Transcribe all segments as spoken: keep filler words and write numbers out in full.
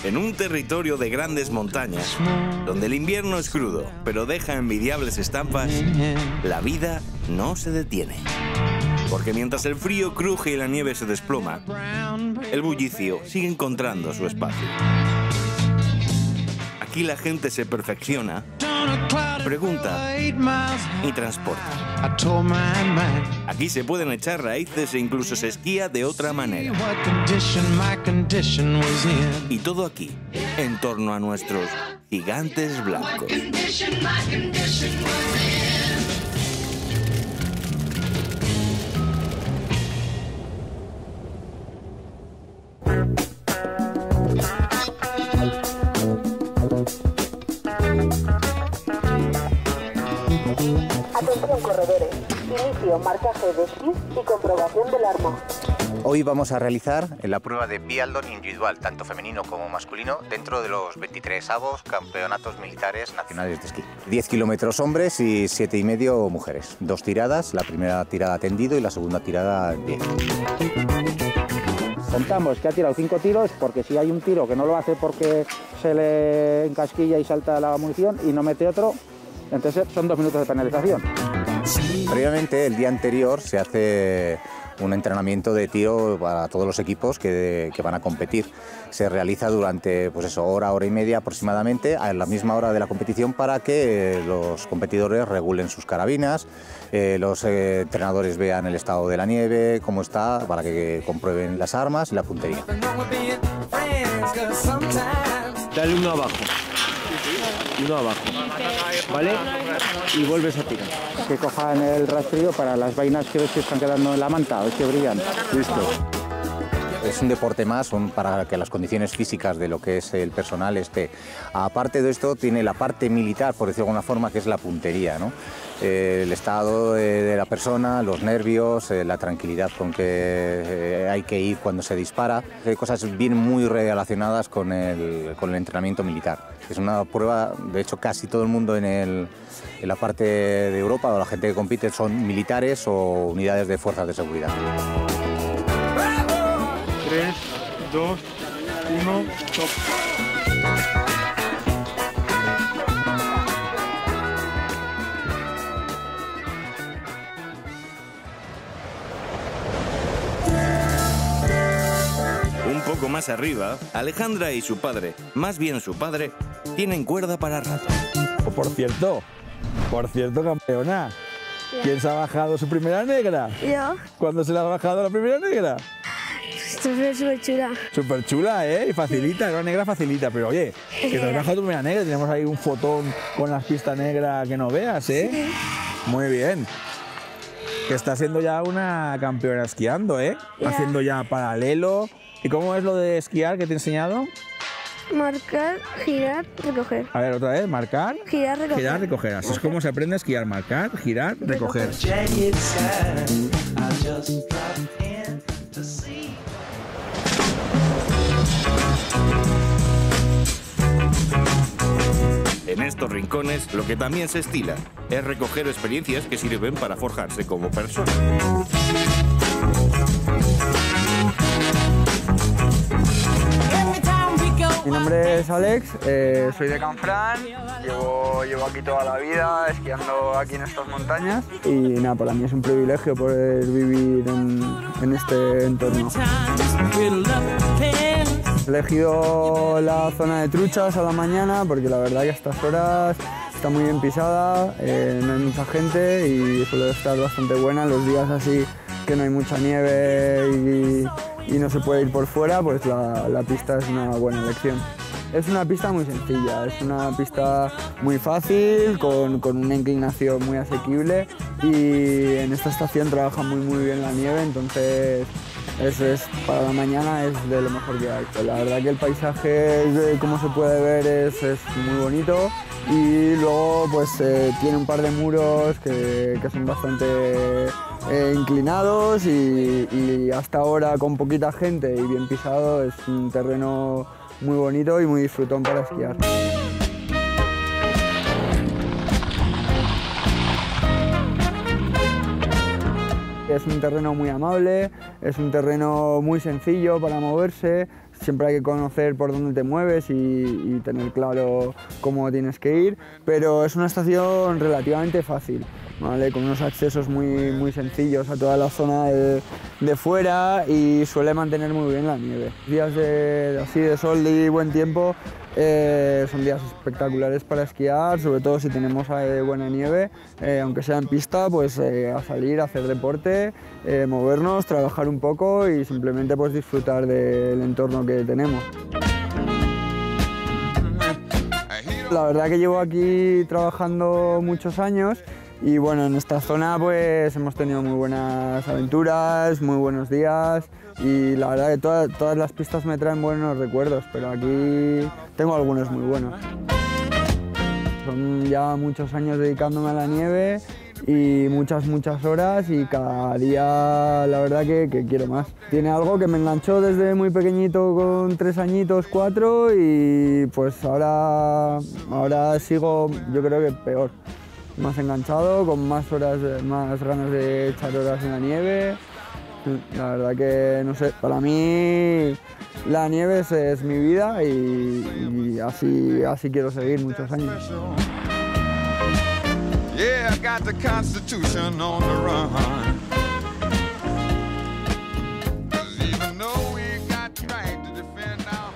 En un territorio de grandes montañas, donde el invierno es crudo, pero deja envidiables estampas, la vida no se detiene. Porque mientras el frío cruje y la nieve se desploma, el bullicio sigue encontrando su espacio. Aquí la gente se perfecciona, pregunta y transporta. Aquí se pueden echar raíces e incluso se esquía de otra manera. Y todo aquí, en torno a nuestros gigantes blancos. Atención corredores, inicio marcaje de esquí y comprobación del arma. Hoy vamos a realizar la prueba de biatlón individual, tanto femenino como masculino, dentro de los veintitrés avos campeonatos militares nacionales de esquí. diez kilómetros hombres y siete y medio mujeres. Dos tiradas, la primera tirada tendido y la segunda tirada en pie. Contamos que ha tirado cinco tiros, porque si hay un tiro que no lo hace porque se le encasquilla y salta la munición y no mete otro, entonces son dos minutos de penalización. Previamente, el día anterior, se hace un entrenamiento de tiro para todos los equipos que, que van a competir. Se realiza durante, pues eso, hora, hora y media aproximadamente, a la misma hora de la competición, para que los competidores regulen sus carabinas, eh, los eh, entrenadores vean el estado de la nieve, cómo está, para que comprueben las armas y la puntería. Dale uno abajo. Uno abajo, ¿vale? Y vuelves a tirar. Que cojan el rastrillo para las vainas que ves que están quedando en la manta, ves que brillan. Listo. Es un deporte más son para que las condiciones físicas de lo que es el personal esté. Aparte de esto, tiene la parte militar, por decirlo de alguna forma, que es la puntería, ¿no? Eh, el estado de, de la persona, los nervios, eh, la tranquilidad con que eh, hay que ir cuando se dispara. Hay cosas bien muy relacionadas con el, con el entrenamiento militar. Es una prueba, de hecho, casi todo el mundo en, el, en la parte de Europa, o la gente que compite, son militares o unidades de fuerzas de seguridad. tres, dos, uno, stop. Un poco más arriba, Alejandra y su padre, más bien su padre, tienen cuerda para rato. Por cierto, por cierto, campeona, ¿quién se ha bajado su primera negra? Yo. ¿Cuándo se le ha bajado la primera negra? Esto es súper chula. Súper chula, ¿eh? Y facilita, una negra facilita. Pero oye, que te has bajado tu primera negra. Tenemos ahí un fotón con las pistas negras que no veas, ¿eh? Sí. Muy bien. Que está siendo ya una campeona esquiando, ¿eh? Yeah. Haciendo ya paralelo. ¿Y cómo es lo de esquiar que te he enseñado? Marcar, girar, recoger. A ver, otra vez, marcar, girar, recoger. Girar, recoger. Así es como se aprende a esquiar, marcar, girar, recoger. En estos rincones, lo que también se estila es recoger experiencias que sirven para forjarse como persona. Mi nombre es Alex, eh, soy de Canfrán, llevo, llevo aquí toda la vida esquiando aquí en estas montañas y nada, para mí es un privilegio poder vivir en, en este entorno. He elegido la zona de Truchas a la mañana porque la verdad que a estas horas está muy bien pisada, eh, no hay mucha gente y suele estar bastante buena los días así que no hay mucha nieve y, y no se puede ir por fuera, pues la, la pista es una buena elección. Es una pista muy sencilla, es una pista muy fácil, con, con una inclinación muy asequible y en esta estación trabaja muy muy bien la nieve, entonces eso es, para la mañana es de lo mejor que hay. La verdad que el paisaje, como se puede ver, es, es muy bonito y luego pues eh, tiene un par de muros que, que son bastante eh, inclinados y, y hasta ahora con poquita gente y bien pisado es un terreno muy bonito y muy disfrutón para esquiar. Es un terreno muy amable, es un terreno muy sencillo para moverse, siempre hay que conocer por dónde te mueves y, y tener claro cómo tienes que ir, pero es una estación relativamente fácil, ¿vale? Con unos accesos muy, muy sencillos a toda la zona de, de fuera y suele mantener muy bien la nieve. Días de, así de sol y buen tiempo eh, son días espectaculares para esquiar, sobre todo si tenemos eh, buena nieve, eh, aunque sea en pista, pues eh, a salir, a hacer deporte, eh, movernos, trabajar un poco y simplemente pues disfrutar del entorno que tenemos. La verdad que llevo aquí trabajando muchos años y bueno, en esta zona pues hemos tenido muy buenas aventuras, muy buenos días y la verdad que todas, todas las pistas me traen buenos recuerdos, pero aquí tengo algunos muy buenos. Son ya muchos años dedicándome a la nieve y muchas, muchas horas y cada día la verdad que, que quiero más. Tiene algo que me enganchó desde muy pequeñito con tres añitos, cuatro y pues ahora, ahora sigo yo creo que peor. Más enganchado, con más horas, más ganas de echar horas en la nieve. La verdad que, no sé, para mí la nieve es, es mi vida y, y así, así quiero seguir muchos años. Yeah, I got the Constitution on the run. 'Cause even though we got the right to defend our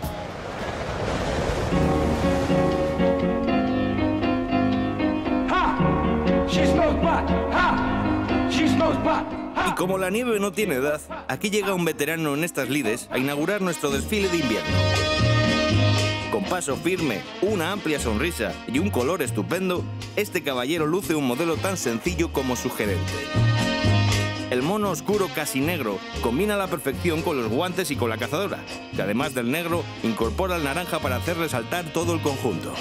home. Ha! She smokes pot! Ha! She smokes pot! Y como la nieve no tiene edad, aquí llega un veterano en estas lides a inaugurar nuestro desfile de invierno. Con paso firme, una amplia sonrisa y un color estupendo, este caballero luce un modelo tan sencillo como sugerente. El mono oscuro casi negro combina a la perfección con los guantes y con la cazadora, que además del negro incorpora el naranja para hacer resaltar todo el conjunto.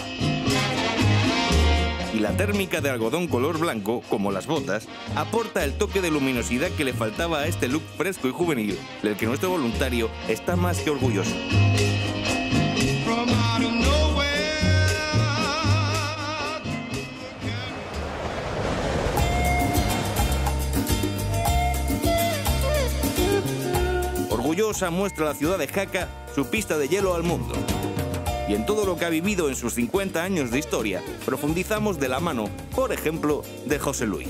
Y la térmica de algodón color blanco, como las botas, aporta el toque de luminosidad que le faltaba a este look fresco y juvenil, del que nuestro voluntario está más que orgulloso. Orgullosa muestra la ciudad de Jaca su pista de hielo al mundo. Y en todo lo que ha vivido en sus cincuenta años de historia, profundizamos de la mano, por ejemplo, de José Luis.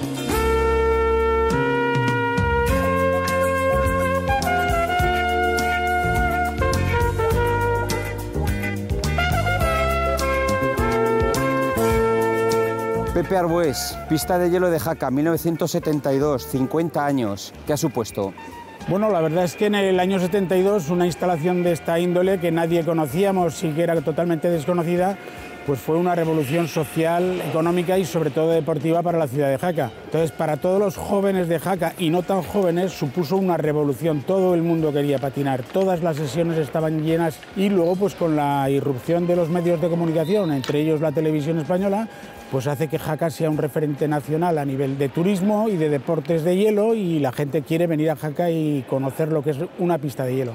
Pepe Arbués, pista de hielo de Jaca, mil novecientos setenta y dos, cincuenta años. ¿Qué ha supuesto? Bueno, la verdad es que en el año setenta y dos una instalación de esta índole que nadie conocíamos y que era totalmente desconocida, pues fue una revolución social, económica y sobre todo deportiva para la ciudad de Jaca. Entonces, para todos los jóvenes de Jaca y no tan jóvenes, supuso una revolución. Todo el mundo quería patinar, todas las sesiones estaban llenas y luego, pues con la irrupción de los medios de comunicación, entre ellos la televisión española, pues hace que Jaca sea un referente nacional a nivel de turismo y de deportes de hielo y la gente quiere venir a Jaca y conocer lo que es una pista de hielo.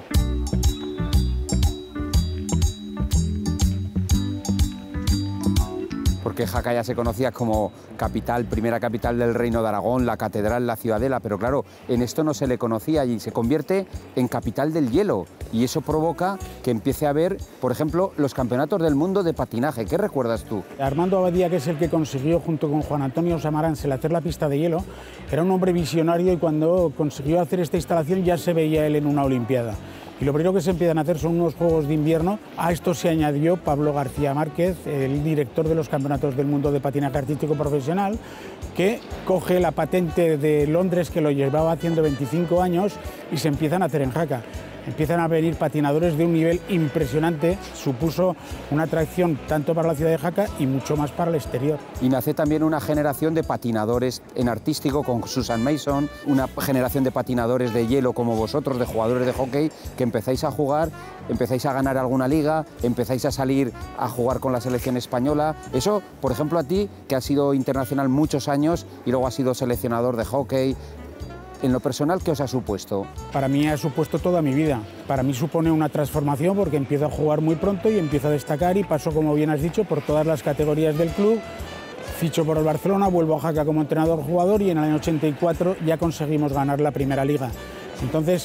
Porque Jaca ya se conocía como capital, primera capital del Reino de Aragón, la catedral, la ciudadela, pero claro, en esto no se le conocía y se convierte en capital del hielo y eso provoca que empiece a haber, por ejemplo, los campeonatos del mundo de patinaje. ¿Qué recuerdas tú? Armando Abadía, que es el que consiguió junto con Juan Antonio Samaranch hacer la pista de hielo, era un hombre visionario y cuando consiguió hacer esta instalación ya se veía él en una olimpiada. Y lo primero que se empiezan a hacer son unos Juegos de Invierno. A esto se añadió Pablo García Márquez, el director de los Campeonatos del Mundo de Patinaje Artístico Profesional, que coge la patente de Londres, que lo llevaba haciendo veinticinco años, y se empiezan a hacer en Jaca. Empiezan a venir patinadores de un nivel impresionante, supuso una atracción tanto para la ciudad de Jaca y mucho más para el exterior. Y nace también una generación de patinadores en artístico con Susan Mason, una generación de patinadores de hielo como vosotros, de jugadores de hockey, que empezáis a jugar, empezáis a ganar alguna liga, empezáis a salir a jugar con la selección española. Eso, por ejemplo, a ti, que has sido internacional muchos años y luego has sido seleccionador de hockey, en lo personal, ¿qué os ha supuesto? Para mí ha supuesto toda mi vida. Para mí supone una transformación porque empiezo a jugar muy pronto y empiezo a destacar y paso, como bien has dicho, por todas las categorías del club. Ficho por el Barcelona, vuelvo a Jaca como entrenador-jugador y en el año ochenta y cuatro ya conseguimos ganar la primera liga. Entonces,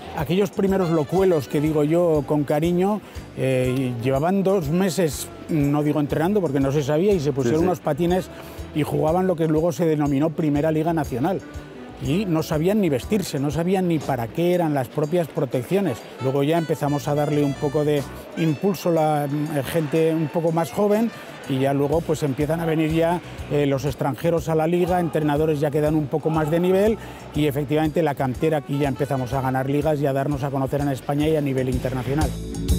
Aquellos primeros locuelos que digo yo con cariño, eh, llevaban dos meses, no digo entrenando porque no se sabía, y se pusieron sí, sí. unos patines y jugaban lo que luego se denominó Primera Liga Nacional. Y no sabían ni vestirse, no sabían ni para qué eran las propias protecciones. Luego ya empezamos a darle un poco de impulso a la gente un poco más joven, y ya luego pues empiezan a venir ya eh, los extranjeros a la liga, entrenadores ya que dan un poco más de nivel, y efectivamente la cantera aquí ya empezamos a ganar ligas y a darnos a conocer en España y a nivel internacional.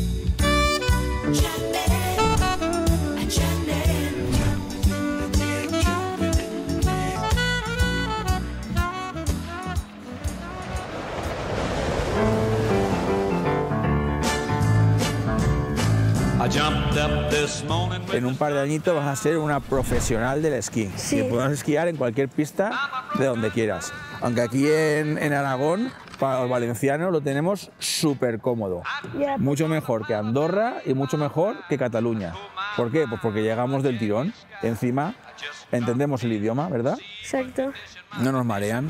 En un par de añitos vas a ser una profesional del esquí. Sí. Que puedas esquiar en cualquier pista de donde quieras. Aunque aquí en, en Aragón, para los valencianos, lo tenemos súper cómodo. Yeah. Mucho mejor que Andorra y mucho mejor que Cataluña. ¿Por qué? Pues porque llegamos del tirón. Encima, entendemos el idioma, ¿verdad? Exacto. No nos marean.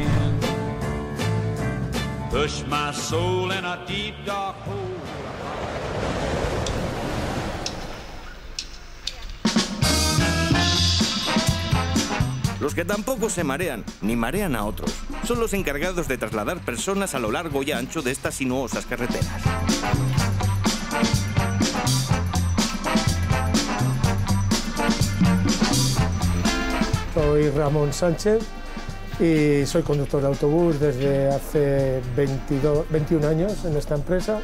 Los que tampoco se marean, ni marean a otros, son los encargados de trasladar personas a lo largo y ancho de estas sinuosas carreteras. Soy Ramón Sánchez y soy conductor de autobús desde hace veintidós, veintiún años en esta empresa.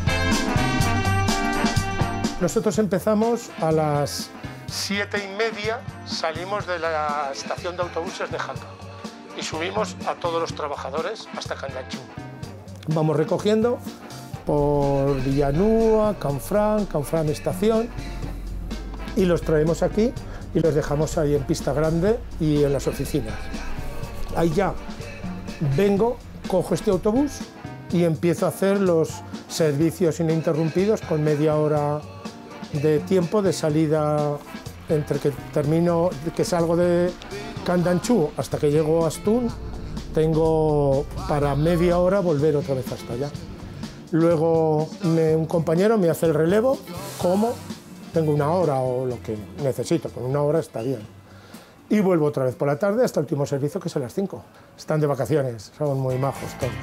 Nosotros empezamos a las siete y media, salimos de la estación de autobuses de Jaca y subimos a todos los trabajadores hasta Candanchú. Vamos recogiendo por Villanúa, Canfrán, Canfrán Estación, y los traemos aquí y los dejamos ahí en Pista Grande y en las oficinas. Ahí ya vengo, cojo este autobús y empiezo a hacer los servicios ininterrumpidos con media hora de tiempo de salida entre que termino, que salgo de Candanchú hasta que llego a Astún. Tengo para media hora volver otra vez hasta allá. Luego me, un compañero me hace el relevo, como tengo una hora o lo que necesito, con una hora está bien. Y vuelvo otra vez por la tarde hasta el último servicio, que es a las cinco. Están de vacaciones, son muy majos todos.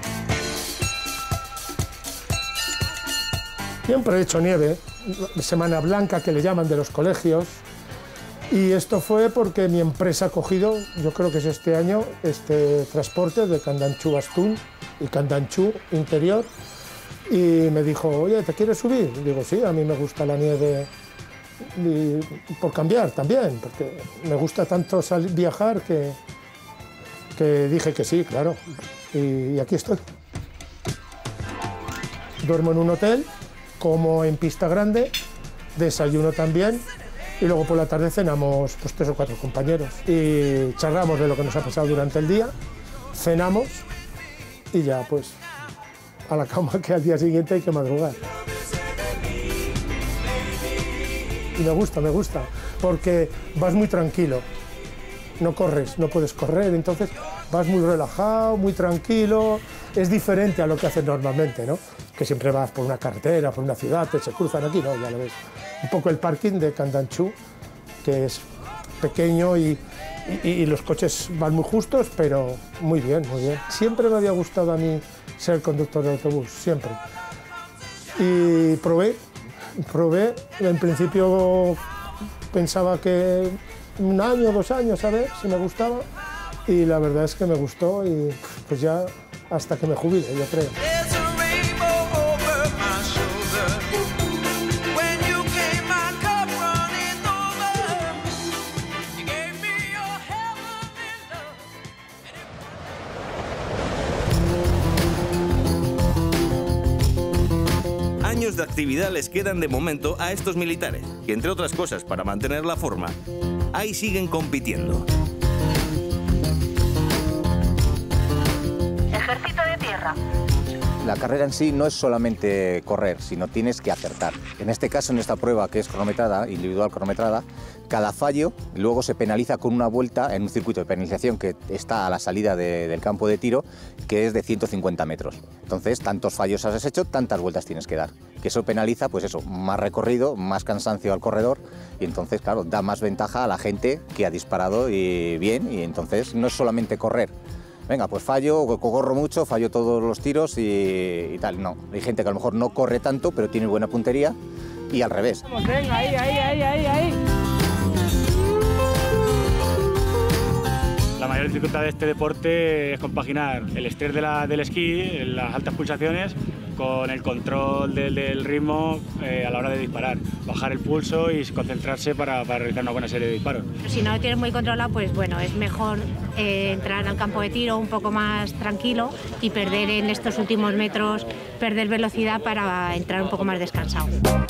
Siempre he hecho nieve, Semana Blanca que le llaman de los colegios, y esto fue porque mi empresa ha cogido, yo creo que es este año, este transporte de Candanchú a Astún y Candanchú interior, y me dijo, oye, ¿te quieres subir? Y digo, sí, a mí me gusta la nieve, y por cambiar también, porque me gusta tanto salir, viajar, que, que dije que sí, claro, y, y aquí estoy. Duermo en un hotel, como en Pista Grande, desayuno también, y luego por la tarde cenamos pues, tres o cuatro compañeros y charlamos de lo que nos ha pasado durante el día, cenamos y ya pues a la cama, que al día siguiente hay que madrugar. Y me gusta, me gusta, porque vas muy tranquilo, no corres, no puedes correr, entonces vas muy relajado, muy tranquilo, es diferente a lo que haces normalmente, ¿no? Que siempre vas por una carretera, por una ciudad, te se cruzan aquí, no, ya lo ves. Un poco el parking de Candanchú, que es pequeño y, y, y los coches van muy justos, pero muy bien, muy bien. Siempre me había gustado a mí ser conductor de autobús, siempre. Y probé, probé, en principio pensaba que un año, dos años, a ver si me gustaba, y la verdad es que me gustó y pues ya hasta que me jubile, yo creo. Años de actividad les quedan de momento a estos militares, que entre otras cosas, para mantener la forma, ahí siguen compitiendo. Ejército de tierra. La carrera en sí no es solamente correr, sino tienes que acertar. En este caso, en esta prueba que es cronometrada, individual cronometrada, cada fallo luego se penaliza con una vuelta en un circuito de penalización que está a la salida de, del campo de tiro, que es de ciento cincuenta metros. Entonces, tantos fallos has hecho, tantas vueltas tienes que dar. Que eso penaliza, pues eso, más recorrido, más cansancio al corredor y entonces, claro, da más ventaja a la gente que ha disparado y bien, y entonces no es solamente correr. Venga, pues fallo, corro mucho, fallo todos los tiros y, y tal. No, hay gente que a lo mejor no corre tanto, pero tiene buena puntería y al revés. Venga, ahí, ahí, ahí, ahí, ahí. La mayor dificultad de este deporte es compaginar el estrés de la, del esquí, las altas pulsaciones, con el control del, del ritmo eh, a la hora de disparar. Bajar el pulso y concentrarse para, para realizar una buena serie de disparos. Si no lo tienes muy controlado, pues bueno, es mejor eh, entrar al campo de tiro un poco más tranquilo y perder en estos últimos metros, perder velocidad para entrar un poco más descansado.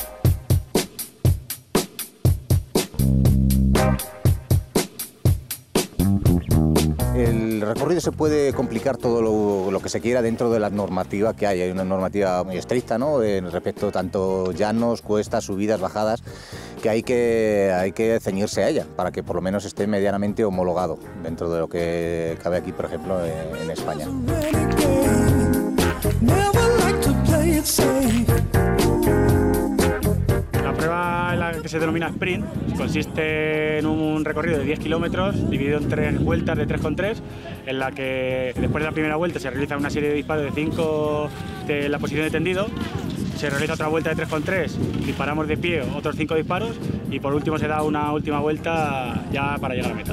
El recorrido se puede complicar todo lo, lo que se quiera dentro de la normativa que hay. Hay una normativa muy estricta, ¿no?, en respecto tanto llanos, cuestas, subidas, bajadas, que hay que, hay que ceñirse a ella para que por lo menos esté medianamente homologado dentro de lo que cabe aquí, por ejemplo, en, en España. La prueba en la que se denomina sprint consiste en un recorrido de diez kilómetros dividido en tres vueltas de tres con tres, en la que después de la primera vuelta se realiza una serie de disparos de cinco de la posición de tendido, se realiza otra vuelta de tres con tres, disparamos de pie otros cinco disparos y por último se da una última vuelta ya para llegar a la meta.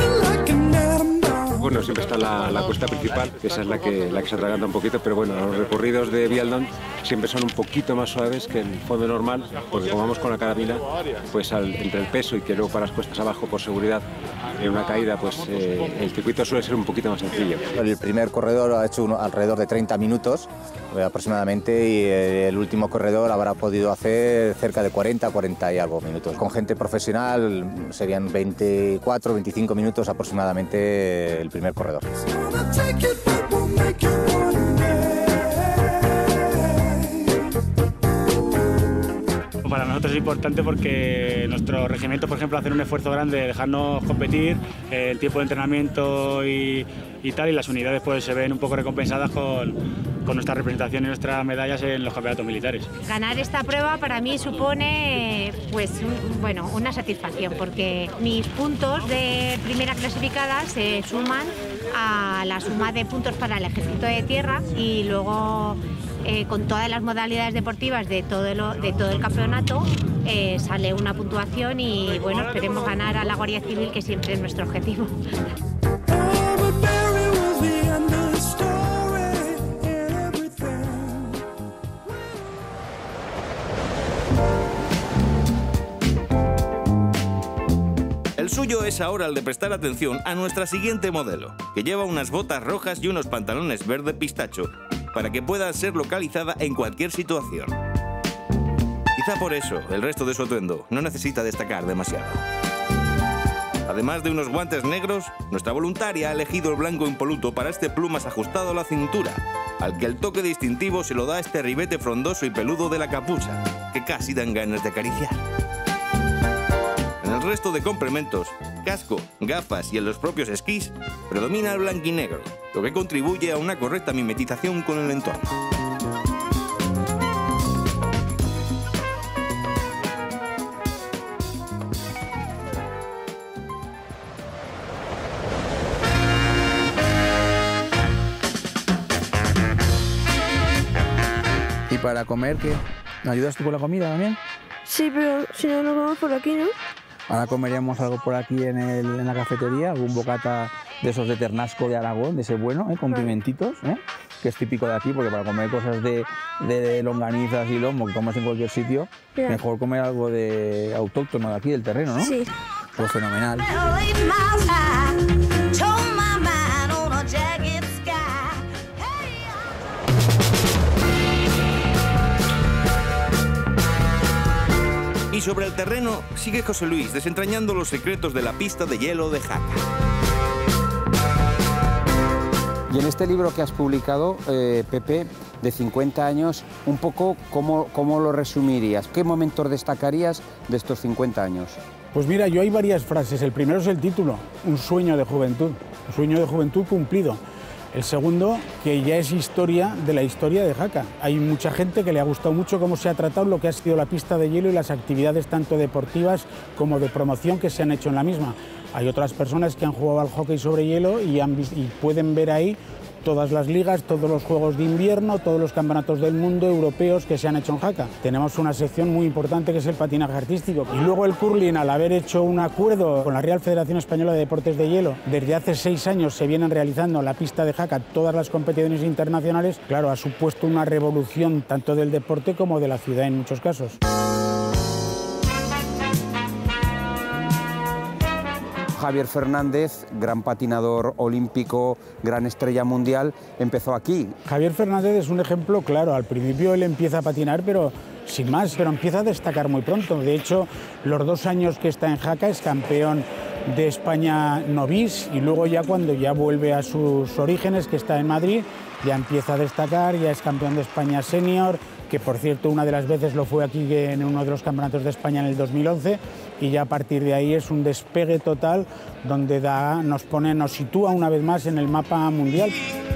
Bueno, siempre está la, la cuesta principal, que esa es la que, la que se atraganta un poquito, pero bueno, los recorridos de Vialdón siempre son un poquito más suaves que el fondo normal, porque como vamos con la carabina, pues al, entre el peso y que luego para las cuestas abajo por seguridad, en una caída, pues eh, el circuito suele ser un poquito más sencillo. El primer corredor ha hecho uno, alrededor de treinta minutos eh, aproximadamente, y el último corredor habrá podido hacer cerca de cuarenta, cuarenta y algo minutos. Con gente profesional serían veinticuatro, veinticinco minutos aproximadamente el primer corredor. Para nosotros es importante porque nuestro regimiento, por ejemplo, hace un esfuerzo grande de dejarnos competir, eh, el tiempo de entrenamiento y, y tal, y las unidades pues se ven un poco recompensadas con, con nuestra representación y nuestras medallas en los campeonatos militares. Ganar esta prueba para mí supone pues un, bueno, una satisfacción, porque mis puntos de primera clasificada se suman a la suma de puntos para el ejército de tierra y luego eh, con todas las modalidades deportivas de todo, lo, de todo el campeonato eh, sale una puntuación y bueno, esperemos ganar a la Guardia Civil, que siempre es nuestro objetivo. El suyo es ahora el de prestar atención a nuestra siguiente modelo, que lleva unas botas rojas y unos pantalones verde pistacho, para que pueda ser localizada en cualquier situación. Quizá por eso el resto de su atuendo no necesita destacar demasiado. Además de unos guantes negros, nuestra voluntaria ha elegido el blanco impoluto para este plumas ajustado a la cintura, al que el toque distintivo se lo da este ribete frondoso y peludo de la capucha, que casi dan ganas de acariciar. En el resto de complementos, casco, gafas y en los propios esquís, predomina el blanquinegro, lo que contribuye a una correcta mimetización con el entorno. ¿Y para comer qué? ¿Me ayudas tú con la comida también? Sí, pero si no, lo comemos por aquí, ¿no? Ahora comeríamos algo por aquí en, el, en la cafetería, algún bocata de esos de ternasco de Aragón, de ese bueno, ¿eh? Con pimentitos, ¿eh? Que es típico de aquí, porque para comer cosas de, de longanizas y lomo que comes en cualquier sitio, yeah, mejor comer algo de autóctono de aquí, del terreno, ¿no? Sí. Pues fenomenal. Y sobre el terreno, sigue José Luis desentrañando los secretos de la pista de hielo de Jaca. Y en este libro que has publicado, eh, Pepe, de cincuenta años, un poco, ¿cómo, cómo lo resumirías? ¿Qué momentos destacarías de estos cincuenta años? Pues mira, yo hay varias frases. El primero es el título, un sueño de juventud, un sueño de juventud cumplido. El segundo, que ya es historia de la historia de Jaca. Hay mucha gente que le ha gustado mucho cómo se ha tratado lo que ha sido la pista de hielo y las actividades tanto deportivas como de promoción que se han hecho en la misma. Hay otras personas que han jugado al hockey sobre hielo y, han, y pueden ver ahí todas las ligas, todos los juegos de invierno, todos los campeonatos del mundo europeos que se han hecho en Jaca. Tenemos una sección muy importante que es el patinaje artístico. Y luego el curling, al haber hecho un acuerdo con la Real Federación Española de Deportes de Hielo, desde hace seis años se vienen realizando en la pista de Jaca todas las competiciones internacionales, claro, ha supuesto una revolución tanto del deporte como de la ciudad en muchos casos. Javier Fernández, gran patinador olímpico, gran estrella mundial, empezó aquí. Javier Fernández es un ejemplo claro. Al principio él empieza a patinar, pero sin más, pero empieza a destacar muy pronto. De hecho, los dos años que está en Jaca es campeón de España novice y luego ya cuando ya vuelve a sus orígenes, que está en Madrid, ya empieza a destacar, ya es campeón de España senior, que por cierto una de las veces lo fue aquí en uno de los campeonatos de España en el dos mil once, y ya a partir de ahí es un despegue total donde da, nos pone, nos sitúa una vez más en el mapa mundial.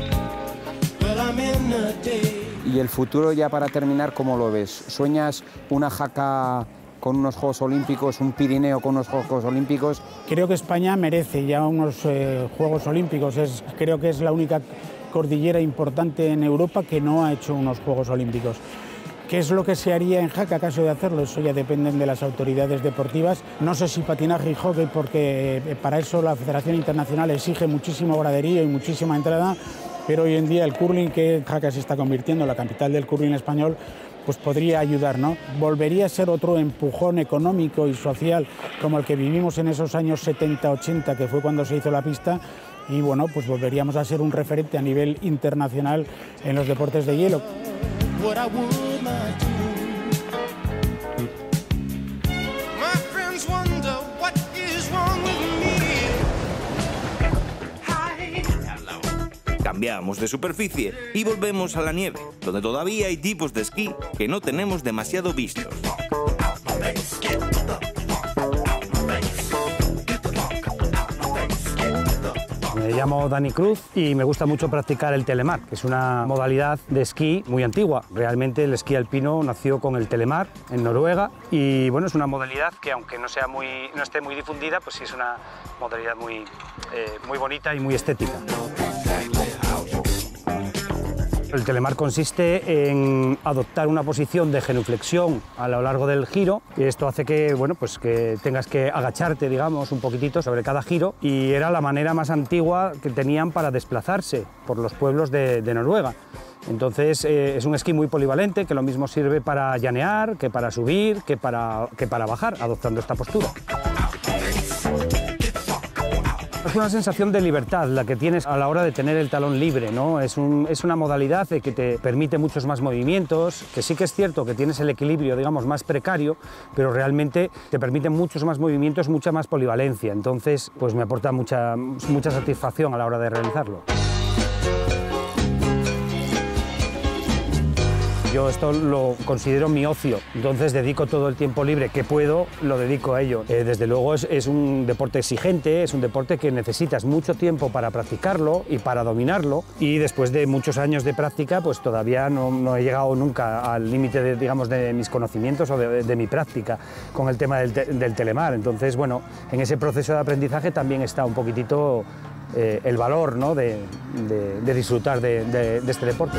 Y el futuro, ya para terminar, ¿cómo lo ves? ¿Sueñas una Jaca con unos Juegos Olímpicos, un Pirineo con unos Juegos Olímpicos? Creo que España merece ya unos eh, Juegos Olímpicos. Es, creo que es la única cordillera importante en Europa que no ha hecho unos Juegos Olímpicos. ¿Qué es lo que se haría en Jaca caso de hacerlo? Eso ya depende de las autoridades deportivas. No sé si patinaje y hockey, porque para eso la Federación Internacional exige muchísimo graderío y muchísima entrada, pero hoy en día el curling, que Jaca se está convirtiendo en la capital del curling español, pues podría ayudar, ¿no? Volvería a ser otro empujón económico y social como el que vivimos en esos años setenta ochenta, que fue cuando se hizo la pista, y bueno, pues volveríamos a ser un referente a nivel internacional en los deportes de hielo. Cambiamos de superficie y volvemos a la nieve, donde todavía hay tipos de esquí que no tenemos demasiado vistos. Me llamo Dani Cruz y me gusta mucho practicar el telemar, que es una modalidad de esquí muy antigua. Realmente el esquí alpino nació con el telemar en Noruega y bueno, es una modalidad que, aunque no, sea muy, no esté muy difundida, pues sí es una modalidad muy, eh, muy bonita y muy estética. El telemar consiste en adoptar una posición de genuflexión a lo largo del giro, y esto hace que, bueno, pues que tengas que agacharte, digamos, un poquitito sobre cada giro, y era la manera más antigua que tenían para desplazarse por los pueblos de, de Noruega. Entonces eh, es un esquí muy polivalente, que lo mismo sirve para llanear, que para subir, que para, que para bajar, adoptando esta postura. Es una sensación de libertad la que tienes a la hora de tener el talón libre, ¿no? Es, un, es una modalidad que te permite muchos más movimientos, que sí que es cierto que tienes el equilibrio, digamos, más precario, pero realmente te permite muchos más movimientos, mucha más polivalencia. Entonces, pues me aporta mucha, mucha satisfacción a la hora de realizarlo. Yo esto lo considero mi ocio, entonces dedico todo el tiempo libre que puedo, lo dedico a ello. Eh, desde luego es, es un deporte exigente, es un deporte que necesitas mucho tiempo para practicarlo y para dominarlo, y después de muchos años de práctica, pues todavía no, no he llegado nunca al límite de, digamos, de mis conocimientos o de, de mi práctica con el tema del, te, del telemar. Entonces, bueno, en ese proceso de aprendizaje también está un poquitito eh, el valor, ¿no?, de, de, de disfrutar de, de, de este deporte.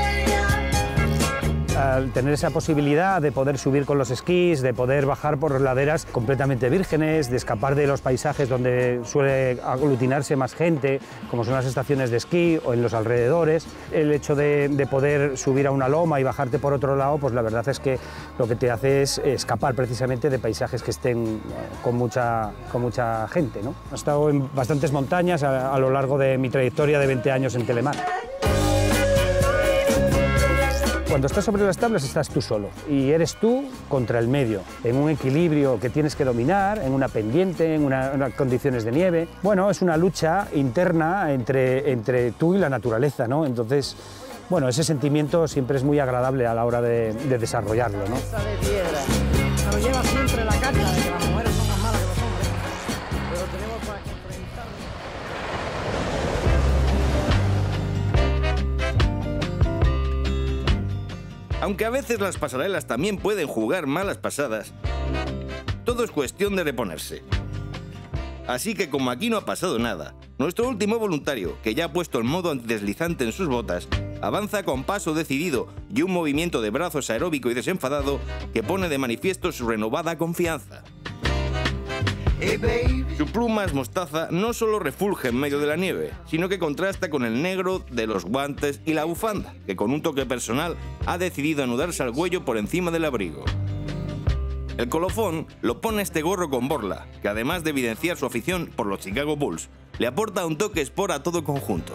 Al tener esa posibilidad de poder subir con los esquís, de poder bajar por laderas completamente vírgenes, de escapar de los paisajes donde suele aglutinarse más gente, como son las estaciones de esquí o en los alrededores, el hecho de, de poder subir a una loma y bajarte por otro lado, pues la verdad es que lo que te hace es escapar precisamente de paisajes que estén con mucha, con mucha gente, ¿no? He estado en bastantes montañas a, a lo largo de mi trayectoria de veinte años en telemar. Cuando estás sobre las tablas estás tú solo y eres tú contra el medio, en un equilibrio que tienes que dominar, en una pendiente, en una, unas condiciones de nieve. Bueno, es una lucha interna entre, entre tú y la naturaleza, ¿no? Entonces, bueno, ese sentimiento siempre es muy agradable a la hora de, de desarrollarlo, ¿no? Pero lleva siempre la carga de que las mujeres son más malas que los hombres, pero tenemos para enfrentar. Aunque a veces las pasarelas también pueden jugar malas pasadas, todo es cuestión de reponerse. Así que como aquí no ha pasado nada, nuestro último voluntario, que ya ha puesto el modo antideslizante en sus botas, avanza con paso decidido y un movimiento de brazos aeróbico y desenfadado que pone de manifiesto su renovada confianza. Su plumas mostaza no solo refulge en medio de la nieve, sino que contrasta con el negro de los guantes y la bufanda, que con un toque personal ha decidido anudarse al cuello por encima del abrigo. El colofón lo pone este gorro con borla, que además de evidenciar su afición por los Chicago Bulls, le aporta un toque sport a todo conjunto.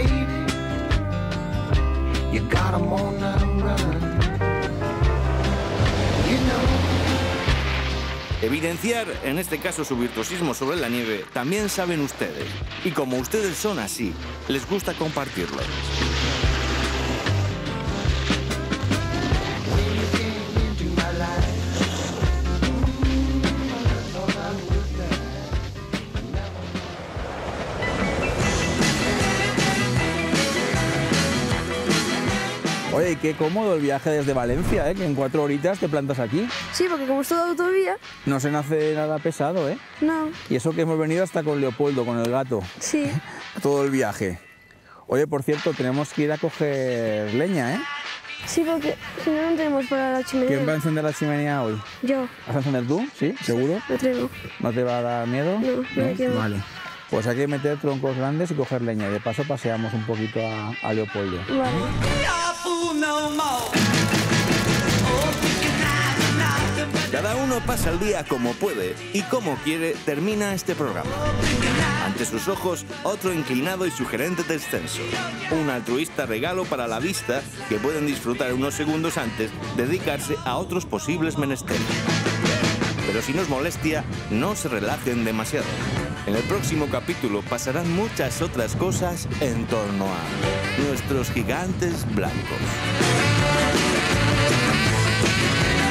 Evidenciar, en este caso, su virtuosismo sobre la nieve, también saben ustedes. Y como ustedes son así, les gusta compartirlo. Oye, y qué cómodo el viaje desde Valencia, ¿eh? Que en cuatro horitas te plantas aquí. Sí, porque como es toda autovía... No se nace nada pesado, ¿eh? No. Y eso que hemos venido hasta con Leopoldo, con el gato. Sí. Todo el viaje. Oye, por cierto, tenemos que ir a coger leña, ¿eh? Sí, porque si no, no tenemos para la chimenea. ¿Quién va a encender la chimenea hoy? Yo. ¿Vas a encender tú? ¿Sí? ¿Seguro? Me atrevo. ¿No te va a dar miedo? No, no me quemo. Vale. Pues hay que meter troncos grandes y coger leña. Y de paso paseamos un poquito a, a Leopoldo. Vale. Cada uno pasa el día como puede y como quiere termina este programa. Ante sus ojos, otro inclinado y sugerente descenso. Un altruista regalo para la vista que pueden disfrutar unos segundos antes de dedicarse a otros posibles menesteres. Pero si no es molestia, no se relajen demasiado. En el próximo capítulo pasarán muchas otras cosas en torno a nuestros gigantes blancos.